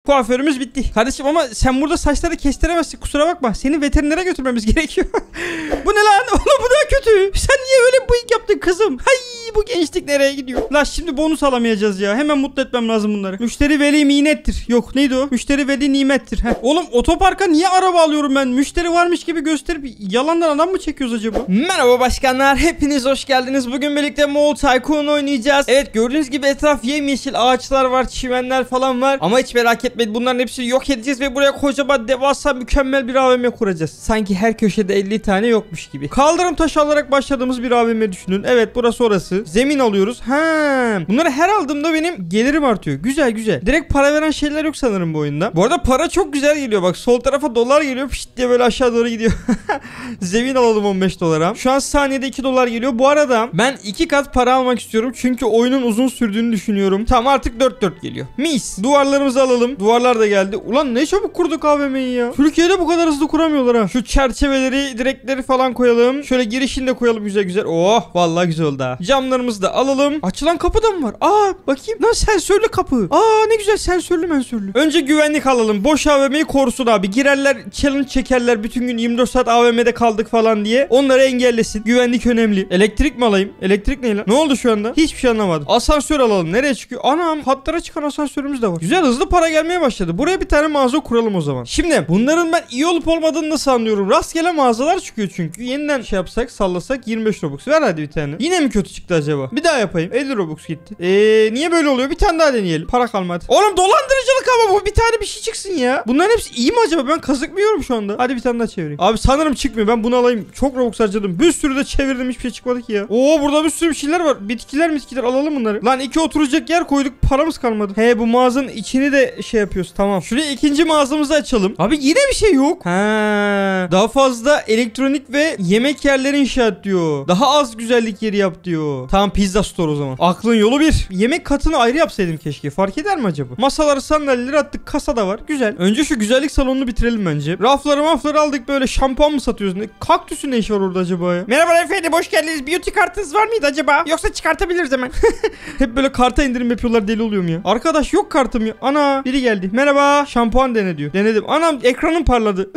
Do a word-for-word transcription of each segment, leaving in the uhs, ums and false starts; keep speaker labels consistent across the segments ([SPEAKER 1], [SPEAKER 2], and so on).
[SPEAKER 1] Kuaförümüz bitti. Kardeşim ama sen burada saçları kestiremezsin. Kusura bakma. Seni veterinere götürmemiz gerekiyor. Bu ne lan? Oğlum bu daha kötü. Sen niye öyle bıyık yaptın kızım? Hay bu gençlik nereye gidiyor? La şimdi bonus alamayacağız ya. Hemen mutlu etmem lazım bunları. Müşteri veli minettir. Yok neydi o? Müşteri veli nimettir. Heh. Oğlum otoparka niye araba alıyorum ben? Müşteri varmış gibi gösterip yalandan adam mı çekiyoruz acaba? Merhaba başkanlar. Hepiniz hoş geldiniz. Bugün birlikte Mall Tycoon oynayacağız. Evet gördüğünüz gibi etraf yemyeşil ağaçlar var. Çimenler falan var. Ama hiç merak etmeyin. Bunların hepsini yok edeceğiz ve buraya kocaman devasa mükemmel bir A V M kuracağız. Sanki her köşede elli tane yokmuş gibi. Kaldırım taşı alarak başladığımız bir A V M düşünün. Evet burası orası. Zemin alıyoruz. Ha. Bunları her aldığımda benim gelirim artıyor. Güzel güzel. Direkt para veren şeyler yok sanırım bu oyunda. Bu arada para çok güzel geliyor. Bak sol tarafa dolar geliyor. Pişt diye böyle aşağı doğru gidiyor. Zemin alalım on beş dolara. Şu an saniyede iki dolar geliyor. Bu arada ben iki kat para almak istiyorum. Çünkü oyunun uzun sürdüğünü düşünüyorum. Tamam artık dört dört geliyor. Mis. Duvarlarımızı alalım. Duvarlar da geldi. Ulan ne çabuk kurduk A V M'yi ya. Türkiye'de bu kadar hızlı kuramıyorlar ha. Şu çerçeveleri, direkleri falan koyalım. Şöyle girişini de koyalım güzel güzel. Oh vallahi güzel oldu ha. Camlarımızı da alalım. Açılan kapı da mı var? Aa bakayım. Lan sensörlü kapı. Aa ne güzel sensörlü mensörlü. Önce güvenlik alalım. Boş A V M'yi korusun abi. Girerler challenge çekerler. Bütün gün yirmi dört saat A V M'de kaldık falan diye. Onları engellesin. Güvenlik önemli. Elektrik mi alayım? Elektrik ne lan? Ne oldu şu anda? Hiçbir şey anlamadım. Asansör alalım. Nereye çıkıyor? Anam hatlara çıkan asansörümüz de var. Güzel hızlı para gelmeye başladı. Buraya bir tane mağaza kuralım o zaman. Şimdi bunların ben iyi olup olmadığını nasıl anlıyorum? Rastgele mağazalar çıkıyor çünkü. Yeniden şey yapsak sallasak yirmi beş Robux. Ver hadi bir tane. Yine mi kötü çıktı acaba? Bir daha yapayım. elli Robux gitti. Eee niye böyle oluyor? Bir tane daha deneyelim. Para kalmadı. Oğlum dolandırıcılık ama bu. Bir tane bir şey çıksın ya. Bunların hepsi iyi mi acaba? Ben kazıkmıyorum şu anda. Hadi bir tane daha çevireyim. Abi sanırım çıkmıyor. Ben bunu alayım. Çok Robux harcadım. Bir sürü de çevirdim. Hiçbir şey çıkmadı ki ya. Oo burada bir sürü bir şeyler var. Bitkiler bitkiler alalım bunları. Lan iki oturacak yer koyduk. Paramız kalmadı. He bu mağazanın içini de şey yapıyoruz. Tamam. Şuraya ikinci mağazamızı açalım. Abi yine bir şey yok. Ha. Daha fazla elektronik ve yemek yerleri inşa et diyor. Daha az güzellik yeri yap diyor. Tamam pizza store o zaman. Aklın yolu bir. Yemek katını ayrı yapsaydım keşke. Fark eder mi acaba? Masaları sandalyeleri attık. Kasa da var. Güzel. Önce şu güzellik salonunu bitirelim bence. Rafları mafları aldık böyle şampuan mı satıyoruz? Ne? Kaktüsün ne işi var orada acaba ya? Merhaba efendim hoş geldiniz. Beauty kartınız var mıydı acaba? Yoksa çıkartabiliriz hemen. Hep böyle karta indirim yapıyorlar deli oluyorum ya. Arkadaş yok kartım ya. Ana biri geldi. Merhaba şampuan dene diyor. Denedim. Anam ekranım parladı.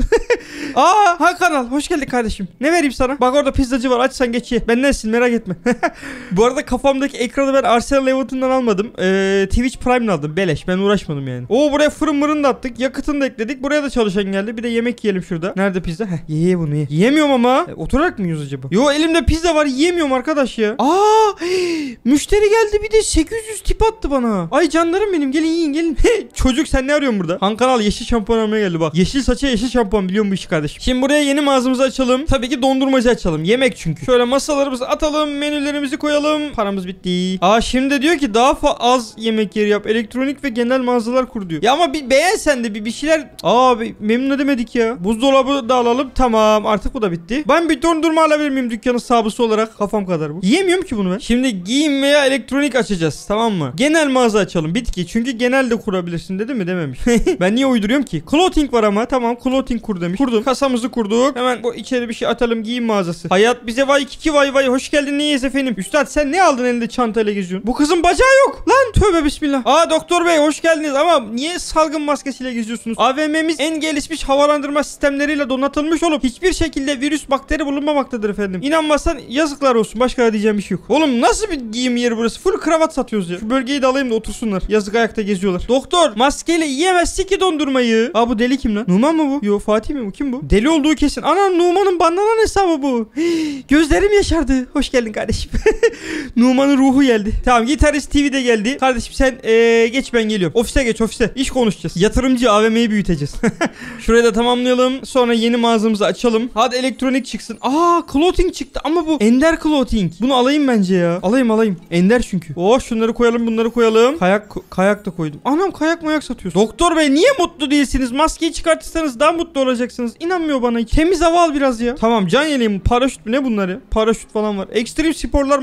[SPEAKER 1] Aa ha kanal. Hoş geldin kardeşim. Ne vereyim sana? Bak orada pizzacı var. Aç sen geç ye. Ben nesin merak etme. Bu arada kafamdaki ekranı ben Arsenal Everton'dan almadım. Ee, Twitch Prime'den aldım. Beleş. Ben uğraşmadım yani. Oo buraya fırın mırın da attık. Yakıtını da ekledik. Buraya da çalışan geldi. Bir de yemek yiyelim şurada. Nerede pizza? Heh ye ye bunu ye. Yiyemiyorum ama. E, oturarak mı yiyoruz acaba? Yo elimde pizza var. Yiyemiyorum arkadaş ya. Aa müşteri geldi bir de sekiz yüz tip attı bana. Ay canlarım benim. Gelin yiyin gelin. Çocuk sen ne arıyorsun burada? Han kanal yeşil şampuan almaya geldi bak. Yeşil saça yeşil şampuan biliyorum bu işi kardeşim. Şimdi buraya yeni mağazamızı açalım. Tabii ki dondurmacı açalım. Yemek çünkü. Şöyle masalarımızı atalım. Menülerimizi koyalım. Paramız bitti. Aa şimdi diyor ki daha az yemek yeri yap. Elektronik ve genel mağazalar kur diyor. Ya ama bir beğen sen de bir, bir şeyler. Aa bir memnun edemedik ya. Buzdolabı da alalım. Tamam artık bu da bitti. Ben bir dondurma alabilir miyim dükkanın sahibi olarak? Kafam kadar bu. Yiyemiyorum ki bunu ben. Şimdi giyim veya elektronik açacağız. Tamam mı? Genel mağaza açalım. Bitki. Çünkü genel de kurabilirsin dedi mi? Dememiş. Ben niye uyduruyorum ki? Clothing var ama. Tamam clothing kur demiş. Kurdum. Kasamızı kurduk. Hemen bu içeri bir şey atalım. Giyim mağazası. Hayat bize vay kiki vay vay. Hoş geldin. Neyiz efendim? Üstad sen ne aldın elinde çantayla geziyorsun? Bu kızın bacağı yok. Lan tövbe bismillah. Aa doktor bey hoş geldiniz ama niye salgın maskesiyle geziyorsunuz? A V M'miz en gelişmiş havalandırma sistemleriyle donatılmış olup hiçbir şekilde virüs bakteri bulunmamaktadır efendim. İnanmazsan yazıklar olsun. Başka diyeceğim bir şey yok. Oğlum nasıl bir giyim yeri burası? Full kravat satıyoruz ya. Şu bölgeyi de alayım da otursunlar. Yazık ayakta geziyorlar. Doktor maskeyle yiyemezsin ki dondurmayı. Aa bu deli kim lan? Numan mı bu? Yo Fatih mi bu? Kim bu? Deli olduğu kesin. Ana Numan'ın bandanan hesabı bu. Gözlerim yaşardı. Hoş geldin kardeşim. Numan'ın ruhu geldi. Tamam Gitarist T V'de geldi. Kardeşim sen ee, geç ben geliyorum. Ofise geç ofise. İş konuşacağız. Yatırımcı A V M'yi büyüteceğiz. Şurayı da tamamlayalım. Sonra yeni mağazamızı açalım. Hadi elektronik çıksın. Aa clothing çıktı ama bu ender clothing. Bunu alayım bence ya. Alayım alayım. Ender çünkü. Oh şunları koyalım bunları koyalım. Kayak kayak da koydum. Anam kayak mayak satıyorsun. Doktor bey niye mutlu değilsiniz? Maskeyi çıkartırsanız daha mutlu olacaksınız. İnanmıyor bana hiç. Temiz hava al biraz ya. Tamam can yeleğim. Paraşüt mü ne bunları? Paraşüt falan var. Ekstrem sporlar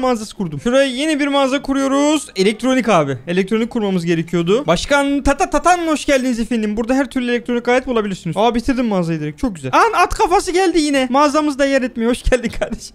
[SPEAKER 1] mağazası kurdum. Şuraya yeni bir mağaza kuruyoruz. Elektronik abi. Elektronik kurmamız gerekiyordu. Başkan Tata Tatan hoş geldiniz efendim. Burada her türlü elektronik alet bulabilirsiniz. Aa bitirdim mağazayı direkt. Çok güzel. An at kafası geldi yine. Mağazamızda yer etmiyor. Hoş geldin kardeşim.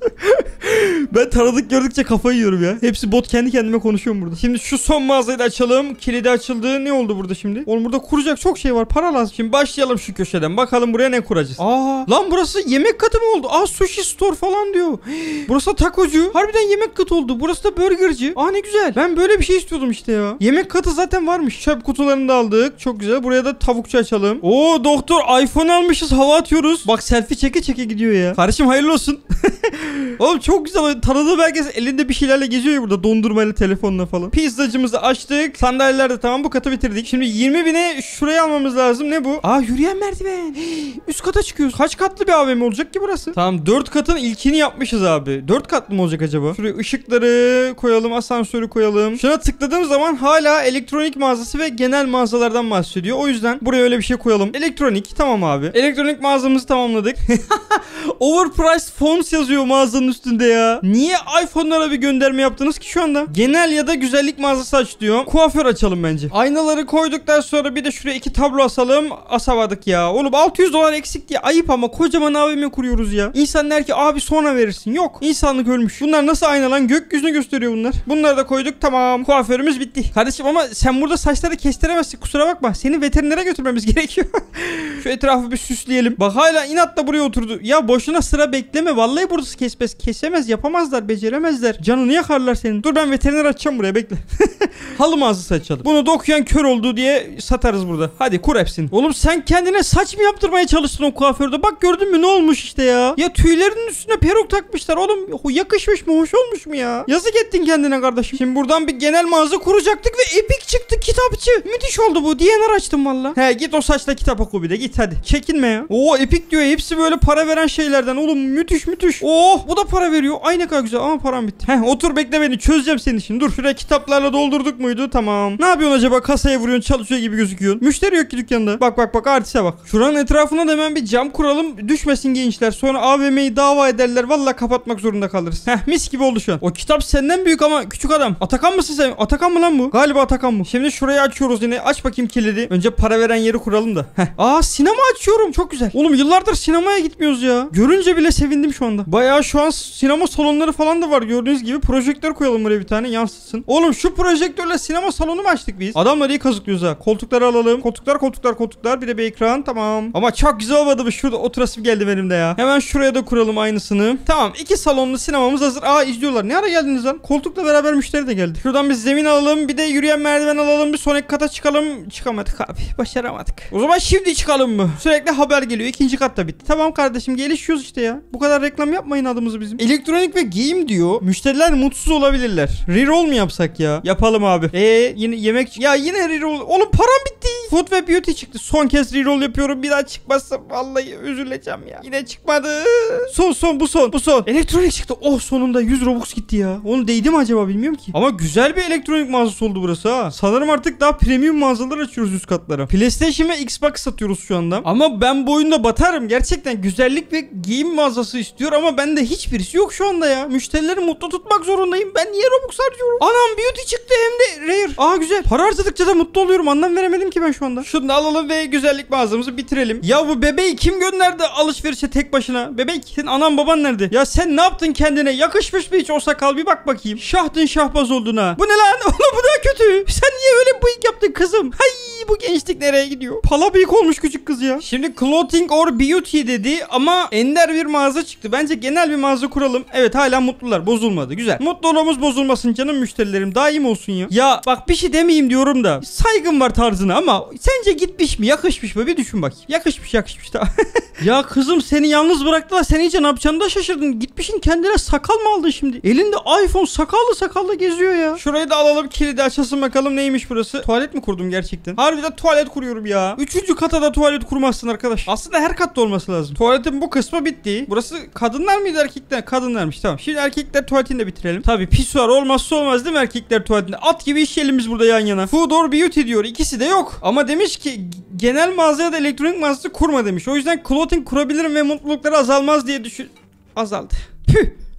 [SPEAKER 1] Ben tanıdık gördükçe kafayı yiyorum ya. Hepsi bot, kendi kendime konuşuyorum burada. Şimdi şu son mağazayı da açalım. Kilidi açıldı. Ne oldu burada şimdi? Oğlum burada kuracak çok şey var. Para lazım. Şimdi başlayalım şu köşeden. Bakalım buraya ne kuracağız. Aa lan burası yemek katı mı oldu? Aa sushi store falan diyor. Burası da takocu. Harbiden yemek katı oldu. Burası da burgerci. Aa ne güzel. Ben böyle bir şey istiyordum işte ya. Yemek katı zaten varmış. Çöp kutularını da aldık. Çok güzel. Buraya da tavukçu açalım. Oo doktor iPhone almışız. Hava atıyoruz. Bak selfie çeke çeke gidiyor ya. Kardeşim hayırlı olsun. Oğlum çok güzel. Tanıdığım herkes elinde bir şeylerle geziyor ya burada. Dondurmayla, telefonla falan. Pizzacımızı açtık. Sandalyeler de tamam. Bu katı bitirdik. Şimdi yirmi bine şuraya almamız lazım. Ne bu? Aa yürüyen merdiven. Üst kata çıkıyoruz. Kaç katlı bir A V M olacak ki burası? Tamam dört katın ilkini yapmışız abi. dört katlı mı olacak acaba? Şuraya ışıkları koyalım. Asansörü koyalım. Şuna tıkladığım zaman hala elektronik mağazası ve genel mağazalardan bahsediyor. O yüzden buraya öyle bir şey koyalım. Elektronik. Tamam abi. Elektronik mağazamızı tamamladık. Overpriced phones yazıyor mağazanın üstünde ya. Niye iPhone'lara bir gönderme yaptınız ki şu anda? Genel ya da güzellik mağazası aç diyor. Kuaför açalım bence. Aynaları koyduktan sonra bir de şuraya iki tablo asalım. Asamadık ya. Oğlum altı yüz dolar eksik diye ayıp ama kocaman A V M kuruyoruz ya. İnsan der ki abi sonra verirsin. Yok. İnsanlık ölmüş. Bunlar nasıl ayna lan? Gökyüzünü gösteriyor bunlar. Bunları da koyduk. Tamam. Kuaförümüz bitti. Kardeşim ama sen burada saçları kestiremezsin. Kusura bakma. Seni veterinere götürmemiz gerekiyor. Şu etrafı bir süsleyelim. Bak hala inatla buraya oturdu. Ya boşuna sıra bekleme. Vallahi burası kesmez. Kesemez. Yapamazlar. Beceremezler. Canını yakarlar senin. Dur ben veteriner açacağım buraya. Bekle. Halı mağazası açalım. Bunu da okuyan kör oldu diye satarız burada. Hadi kur hepsini. Oğlum sen kendine saç mı yaptırmaya çalıştın o kuaförde? Bak gördün mü ne olmuş işte ya. Ya tüylerinin üstüne peruk takmışlar. Oğlum yakışmış mı? Hoş olmuş mu ya? Yazık ettin kendine kardeşim. Şimdi buradan bir genel mağaza kuracaktık ve Epic çıktı kitapçı. Müthiş oldu bu. D N R açtım valla. He git o saçla kitap oku bir de. Git hadi. Çekinme ya. Oo Epic diyor. Hepsi böyle para veren şeylerden. Oğlum müthiş müthiş. Oh bu da para veriyor. Ay ne kadar güzel ama param bitti. Heh otur bekle beni. Çözeceğim senin için. Dur şuraya kitaplarla doldurduk muydu? Tamam. Ne yapıyorsun acaba? Kasaya vuruyorsun çalışıyor gibi gözüküyorsun. Müşteri yok ki dükkanda. Bak bak bak artiste bak. Şuranın etrafına da hemen bir cam kuralım. Düşmesin gençler. Sonra A V M'yi dava ederler. Vallahi kapatmak zorunda kalırız. Heh mis gibi oldu şu an. O kitap senden büyük ama küçük adam. Atakan mısın sen? Atakan mı lan bu? Galiba Atakan bu. Şimdi şurayı açıyoruz yine. Aç bakayım kilidi. Önce para veren yeri kuralım da. Heh. Aa sinema açıyorum. Çok güzel. Oğlum yıllardır sinemaya gitmiyoruz ya. Görünce bile sevindim şu anda. Bayağı şu an sinema salonları falan da var. Gördüğünüz gibi projektör koyalım buraya bir tane yansıtsın. Oğlum şu projektörle sinema salonu mu açtık biz? Adamları iyi kazıklıyoruz ha. Koltukları alalım. Koltuklar koltuklar koltuklar. Bir de bir ekran. Tamam. Ama çok güzel olmadı mı? Şurada oturasım geldi benim de ya. Hemen şuraya da kuralım aynısını. Tamam. iki salonlu sinemamız hazır. Aa izliyorlar. Ne ara geldiniz lan? Koltukla beraber müşteri de geldi. Şuradan bir zemin alalım. Bir de yürüyen merdiven alalım. Bir sonraki kata çıkalım. Çıkamadık abi. Başaramadık. O zaman şimdi çıkalım mı? Sürekli haber geliyor. İkinci kat da bitti. Tamam kardeşim gelişiyoruz işte ya. Bu kadar reklam yapmayın adımızı bizim. Elektronik ve giyim diyor. Müşteriler mutsuz olabilirler. Reroll mu yapsak ya? Yapalım abi. Eee yine yemek... Ya yine reroll. Oğlum param bitti. Food ve beauty çıktı. Son kez reroll yapıyorum. Bir daha çıkmazsa vallahi üzüleceğim ya. Yine çıkmadı. Son son bu son. Bu son. Elektronik çıktı. Oh sonunda yüz Robux gitti ya. Onu değdi mi acaba bilmiyorum ki. Ama güzel bir elektronik mağazası oldu burası ha. Sanırım artık daha premium mağazalar açıyoruz üst katlara. PlayStation ve Xbox satıyoruz şu anda. Ama ben bu oyunda batarım. Gerçekten güzellik ve giyim mağazası istiyor ama bende hiçbirisi yok şu anda ya. Müşterileri mutlu tutmak zorundayım. Ben niye Robux harcıyorum? Anam beauty çıktı hem de rare. Aa güzel. Para harcadıkça da mutlu oluyorum. Anlam veremedim ki ben şu anda. Şunu da alalım ve güzellik mağazamızı bitirelim. Ya bu bebeği kim gönderdi alışverişe tek başına? Bebek senin anan baban nerede? Ya sen ne yaptın kendine? Yakışmış mı hiç o sakal? Bir bak bakayım. Şahtın şahbaz oldun ha. Bu ne lan? Oğlum bu da kötü. Sen niye öyle bıyık yaptın kızım? Hay bu gençlik nereye gidiyor? Pala bıyık olmuş küçük kız ya. Şimdi clothing or beauty dedi ama ender bir mağaza çıktı. Bence genel bir mağaza kuralım. Evet hala mutlular. Bozulmadı. Güzel. Mutluluğumuz bozulmasın canım müşterilerim. Daim olsun ya. Ya bak bir şey demeyeyim diyorum da. Saygım var tarzına ama sence gitmiş mi? Yakışmış mı? Bir düşün bakayım. Yakışmış yakışmış da. Ya kızım seni yalnız bıraktılar. Sen iyice ne yapacağını da şaşırdın. Gitmişin kendine sakal mı aldın şimdi? Elinde iPhone sakallı sakallı geziyor ya. Şurayı da alalım kilidi açasın bakalım neymiş burası. Tuvalet mi kurdum gerçekten? Harbiden tuvalet kuruyorum ya. Üçüncü kata da tuvalet kurmazsın arkadaş. Aslında her katta olması lazım. Tuvaletin bu kısmı bitti. Burası kadınlar mıydı erkekler? Kadınlarmış tamam. Şimdi erkekler tuvaletini de bitirelim. Tabii pisuar olmazsa olmaz değil mi erkekler tuvaletinde? At gibi iş yerimiz burada yan yana. Food or beauty diyor. İkisi de yok. Ama demiş ki genel mağazaya da elektronik mağazası kurma demiş. O yüzden clothing kurabilirim ve mutlulukları azalmaz diye düşün. Azaldı. Püh.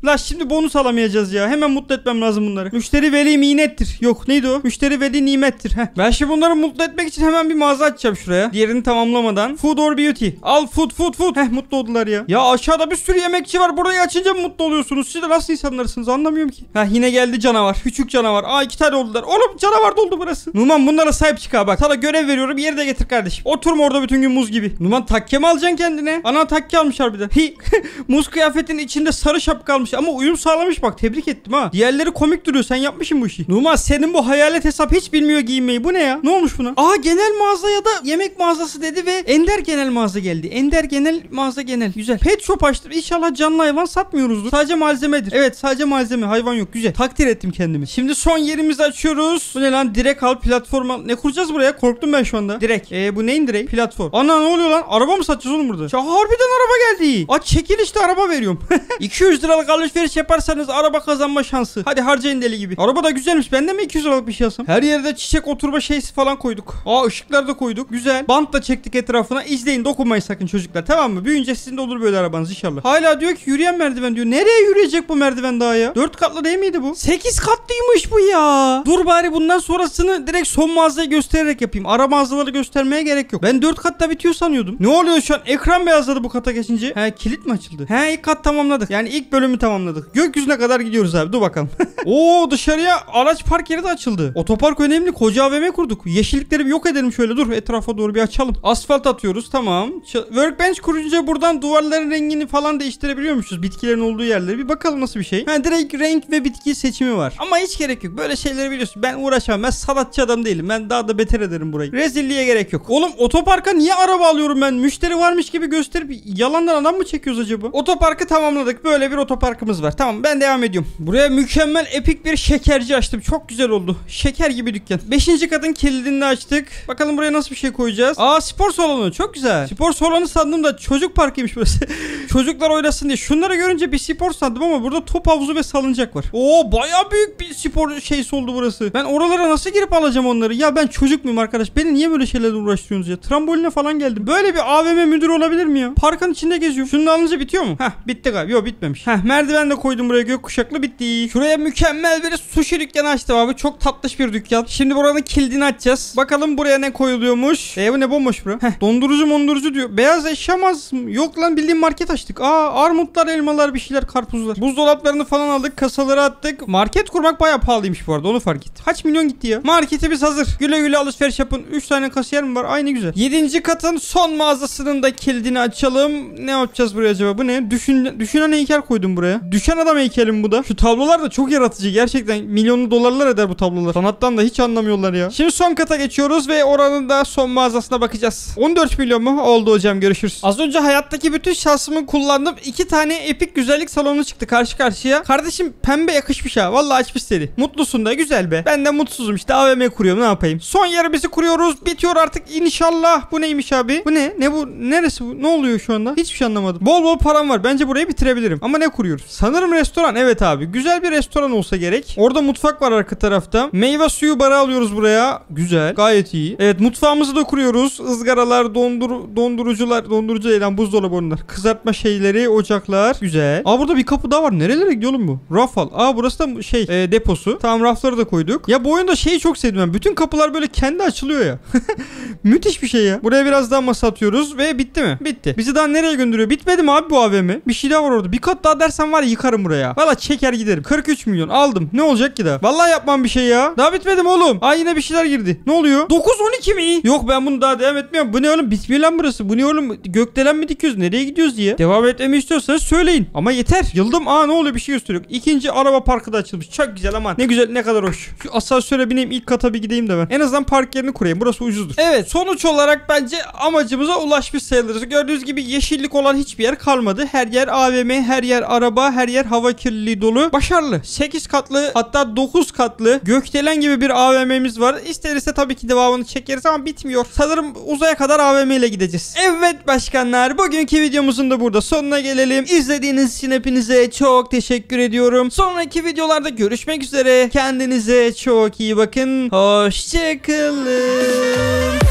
[SPEAKER 1] La şimdi bonus alamayacağız ya. Hemen mutlu etmem lazım bunları. Müşteri veli minettir. Yok neydi o? Müşteri veli nimettir. Heh. Ben şimdi bunları mutlu etmek için hemen bir mağaza açacağım şuraya. Diğerini tamamlamadan. Food or beauty. Al food food food. Heh mutlu oldular ya. Ya aşağıda bir sürü yemekçi var. Burayı açınca mı mutlu oluyorsunuz? Siz de nasıl insanlarsınız anlamıyorum ki. Heh yine geldi canavar. Küçük canavar. Aa iki tane oldular. Oğlum canavar doldu burası. Numan bunlara sahip çık ha bak. Sana görev veriyorum. Yeri de getir kardeşim. Oturma orada bütün gün muz gibi. Numan takke mi alacaksın kendine? Ana takke almış harbiden. Hi. Muz kıyafetinin içinde sarı şapka almış ama uyum sağlamış bak. Tebrik ettim ha. Diğerleri komik duruyor. Sen yapmışsın bu işi. Numan senin bu hayalet hesap hiç bilmiyor giyinmeyi. Bu ne ya? Ne olmuş buna? Aa genel mağaza ya da yemek mağazası dedi ve Ender genel mağaza geldi. Ender genel mağaza genel. Güzel. Pet shop açtım. İnşallah canlı hayvan satmıyoruzdur. Sadece malzemedir. Evet sadece malzeme. Hayvan yok. Güzel. Takdir ettim kendimi. Şimdi son yerimizi açıyoruz. Bu ne lan? Direkt al platform al. Ne kuracağız buraya? Korktum ben şu anda. Direkt. Eee bu neyin direkt? Platform. Ana ne oluyor lan? Araba mı satacağız oğlum burada? Ya harbiden araba geldi. Aç çekilişte araba veriyorum. iki yüz liralık alışveriş yaparsanız araba kazanma şansı. Hadi harcayın deli gibi. Araba da güzelmiş. Ben de mi iki yüz liralık bir şey alsam? Her yerde çiçek oturma şeysi falan koyduk. Aa ışıklar da koyduk. Güzel. Bant da çektik etrafına. İzleyin dokunmayın sakın çocuklar. Tamam mı? Büyüyünce sizin de olur böyle arabanız inşallah. Hala diyor ki yürüyen merdiven diyor. Nereye yürüyecek bu merdiven daha ya? dört katlı değil miydi bu? sekiz katlıymış bu ya. Dur bari bundan sonrasını direkt son mağazayı göstererek yapayım. Ara mağazaları göstermeye gerek yok. Ben dört katta bitiyor sanıyordum. Ne oluyor şu an? Ekran beyazladı bu kata geçince. He kilit mi açıldı? He ilk kat tamamladık. Yani ilk bölümü tamamladık. Gökyüzüne kadar gidiyoruz abi. Dur bakalım. Oo dışarıya araç park yeri de açıldı. Otopark önemli. Koca A V M kurduk. Yeşillikleri bir yok edelim şöyle. Dur etrafa doğru bir açalım. Asfalt atıyoruz. Tamam. Ç- Workbench kurunca buradan duvarların rengini falan değiştirebiliyormuşuz. Bitkilerin olduğu yerleri. Bir bakalım nasıl bir şey. Ha direkt renk ve bitki seçimi var. Ama hiç gerek yok. Böyle şeyleri biliyorsun. Ben uğraşamam. Ben sanatçı adam değilim. Ben daha da beter ederim burayı. Rezilliğe gerek yok. Oğlum otoparka niye araba alıyorum ben? Müşteri varmış gibi gösterip yalandan adam mı çekiyoruz acaba? Otoparkı tamamladık. Böyle bir otoparkımız var. Tamam ben devam ediyorum. Buraya mükemmel epik bir şekerci açtım. Çok güzel oldu. Şeker gibi dükkan. Beşinci katın kilidini açtık. Bakalım buraya nasıl bir şey koyacağız. Aa spor salonu. Çok güzel. Spor salonu sandım da çocuk parkıymış burası. Çocuklar oynasın diye. Şunları görünce bir spor sandım ama burada top havuzu ve salıncak var. Oo bayağı büyük bir spor şeysi oldu burası. Ben oralara nasıl girip alacağım onları? Ya ben çocuk muyum arkadaş? Beni niye böyle şeylerle uğraştırıyorsunuz ya? Tramboline falan geldim. Böyle bir A V M müdürü olabilir mi ya? Parkın içinde geziyorum. Şunu alınca bitiyor mu? Heh bitti galiba. Yok bitmemiş. Heh merdiven de koydum buraya gökkuşaklı bitti. Şuraya mükemmel bir sushi dükkanı açtım abi. Çok tatlış bir dükkan. Şimdi buranın kilidini açacağız. Bakalım buraya ne koyuluyormuş. E bu ne bomboş bura? Heh dondurucu mondurucu diyor. Beyaz eşya mağazası mı? Yok lan bildiğin market açtık. Aa armutlar, elmalar, bir şeyler, karpuzlar. Buzdolaplarını falan aldık. Kasaları attık. Market kurmak bayağı pahalıymış bu arada. Onu fark ettim. Kaç milyon gitti ya? Marketimiz hazır. Güle güle alışveriş yapın. üç tane kasiyer mi var? Aynı güzel. yedinci katın son mağazasının da kilidini açalım. Ne yapacağız buraya acaba? Bu ne? Düşün, düşünen heykel koydum buraya. Düşen adam heykeli mi bu da? Şu tablolar da çok yaratıcı. Gerçekten milyonlu dolarlar eder bu tablolar. Sanattan da hiç anlamıyorlar ya. Şimdi son kata geçiyoruz ve oranın da son mağazasına bakacağız. on dört milyon mu? Oldu hocam görüşürüz. Az önce hayattaki bütün şansımı kullandım. iki tane epik güzellik salonu çıktı karşı karşıya. Kardeşim pembe yakışmış ha. Vallahi açmış seni. Mutlusun da güzel be. Ben de mutsuzum işte A V M kuruyorum ne yapayım. Son yerimizi kuruyoruz. Bitiyor artık inşallah. Bu neymiş abi? Bu ne? Ne bu? Neresi bu? Ne oluyor şu anda? Hiçbir şey anlamadım. Bol bol param var. Bence burayı bitirebilirim. Ama ne kuruyoruz? Sanırım restoran. Evet abi. Güzel bir restoran olsa gerek. Orada mutfak var arka tarafta. Meyve suyu barı alıyoruz buraya. Güzel. Gayet iyi. Evet mutfağımızı da kuruyoruz. Izgaralar, dondur dondurucular, dondurucu değil buzdolabı onlar. Kızartma şeyleri, ocaklar. Güzel. Aa burada bir kapı daha var. Nerelere gidiyor oğlum bu? Raf al. Aa burası da şey e, deposu. Tamam rafları da koyduk. Ya bu oyunda şeyi çok sevdim ben. Bütün kapılar böyle kendi açılıyor ya. Müthiş bir şey ya. Buraya biraz daha masa atıyoruz ve bitti mi? Bitti. Bizi daha nereye gönderiyor? Bitmedi mi abi bu A V M? Bir şey daha var orada. Bir kat daha dersen var ya yıkarım buraya. Valla çeker giderim. kırk üç milyon aldım. Ne olacak ki daha? Vallahi yapmam bir şey ya. Daha bitmedim oğlum. Aa yine bir şeyler girdi. Ne oluyor? dokuz on iki mi? Yok ben bunu daha devam etmiyorum. Bu ne oğlum? Bitmiyor lan burası. Bu ne oğlum? Gökdelen mi dikiyoruz? Nereye gidiyoruz diye. Devam etmemi istiyorsanız söyleyin. Ama yeter. Yıldım. Aa ne oluyor? Bir şey gösteriyor. İkinci araba parkı da açılmış. Çok güzel aman. Ne güzel ne kadar hoş. Şu asansöre bineyim ilk kata bir gideyim de ben. En azından park yerini kurayım. Burası ucuzdur. Evet sonuç olarak bence amacımıza ulaşmış sayılırız. Gördüğünüz gibi yeşillik olan hiçbir yer kalmadı. Her yer A V M, her yer araba, her yer hava kirliliği dolu. Başarılı. sekiz katlı hatta dokuz katlı gökdelen gibi bir A V M'miz var. İsterse tabii ki devamını çekeriz ama bitmiyor. Sanırım uzaya kadar A V M ile gideceğiz. Evet başkanlar bugünkü videomuzun da burada sonuna gelelim. İzlediğiniz için hepinize çok teşekkür ediyorum. Sonraki videolarda görüşmek üzere. Kendinize çok iyi bakın. Hoşçakalın.